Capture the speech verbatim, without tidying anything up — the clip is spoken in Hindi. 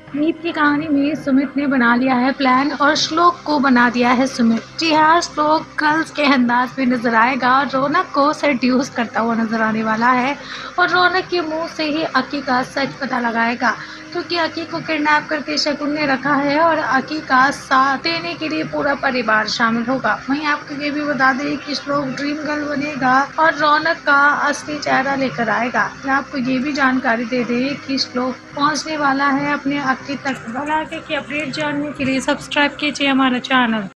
मीत की कहानी में सुमित ने बना लिया है प्लान और श्लोक को बना दिया है सुमित। जी हाँ, श्लोक गर्ल्स के अंदाज में नजर आएगा और रौनक को सेड्यूस करता हुआ नजर आने वाला है और रौनक के मुंह से ही अकी का सच पता लगाएगा, क्योंकि अकी को किडनैप करके शकुन ने रखा है और अकी का साथ देने के लिए पूरा परिवार शामिल होगा। वहीं आपको ये भी बता दें कि श्लोक ड्रीम गर्ल बनेगा और रौनक का असली चेहरा लेकर आएगा। मैं आपको ये भी जानकारी दे दें कि श्लोक पहुंचने वाला है अपने अकी तक। भला आगे की अपडेट जानने के लिए सब्सक्राइब कीजिए हमारा चैनल।